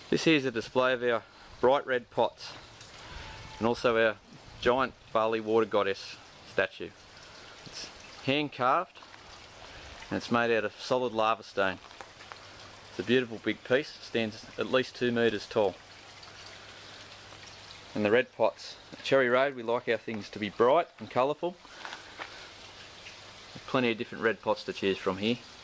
This here is a display of our bright red pots and also our giant barley water goddess statue. It's hand carved and it's made out of solid lava stone. It's a beautiful big piece, stands at least 2 metres tall. And the red pots. At Cherry Road we like our things to be bright and colourful. There's plenty of different red pots to choose from here.